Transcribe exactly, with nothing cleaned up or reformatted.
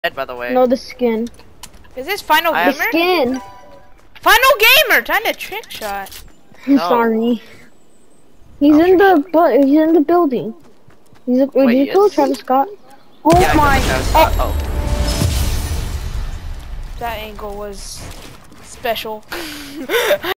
dead, by the way. No, the skin. Is this Final I The Gamer? skin. Final Gamer, trying to trick shot. I'm No. sorry. He's I'll in trick the but he's in the building. He's a, wait, Wait, did you kill is- Travis Scott? Oh Yeah, I my! killed the Travis Scott. Oh. That angle was special.